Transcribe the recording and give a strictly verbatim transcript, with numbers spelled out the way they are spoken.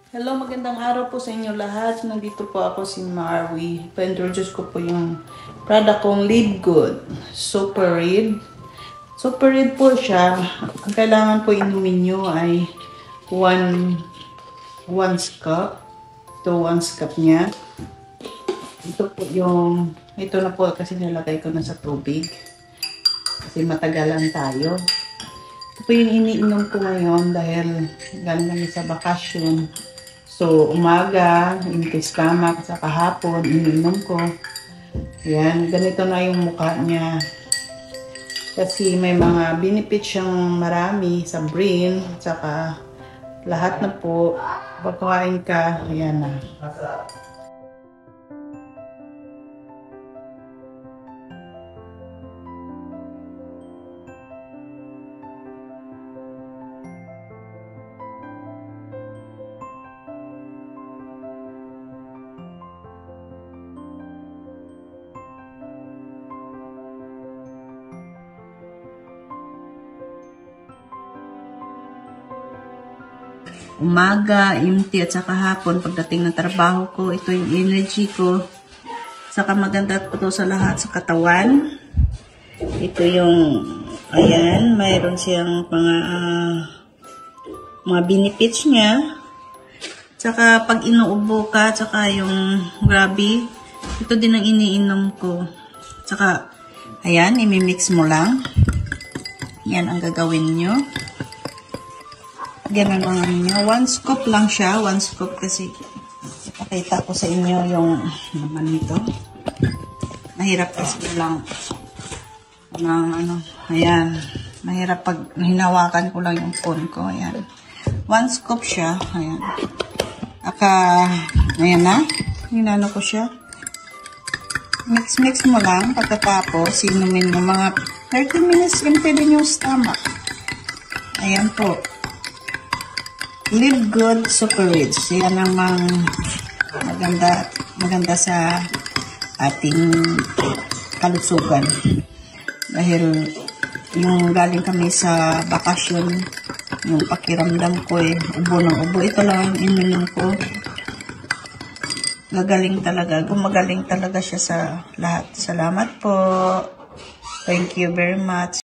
Hello, magandang araw po sa inyo lahat. Nandito po ako si Marwi. Pa-introduce ko po yung product kong Live Good Super Red. Super Red po siya. Ang kailangan po inumin nyo ay one one cup. Ito one cup niya. Ito po yung, ito na po kasi nilagay ko na sa tubig. Kasi matagalan tayo. Ito po yung iniinom ko ngayon dahil galing kami sa bakasyon. So, umaga, empty stomach, sa kahapon, iniinom ko. Yan, ganito na yung mukha niya. Kasi may mga benefits siyang marami sa brain, saka lahat na po. Pagkain ka, ayan na. Umaga, empty at saka hapon pagdating ng trabaho ko, ito yung energy ko. Saka maganda po to sa lahat sa katawan. Ito yung, ayan, mayroon siyang mga uh, mga benefits niya. Saka pag inuubo ka, saka yung grabe, ito din ang iniinom ko. Saka, ayan, imimix mo lang. Yan ang gagawin nyo. Ganun lang ninyo. One scoop lang siya. One scoop kasi pakita ko sa inyo yung naman nito. Mahirap kasi lang ng ano. Ayan. Mahirap pag hinawakan ko lang yung phone ko. Ayan. One scoop siya. Ayan. Aka, ayan na. Hinano ko siya. Mix-mix mo lang. Pagkatapos, inumin mo mga thirty minutes empty din yung stomach. Ayan po. Live Good Super Rich. Yan namang maganda, maganda sa ating kalusugan. Dahil yung galing kami sa bakasyon, yung pakiramdam ko eh, ubo ng ubo. Ito lang ininom ko. Gagaling talaga. Gumagaling talaga siya sa lahat. Salamat po. Thank you very much.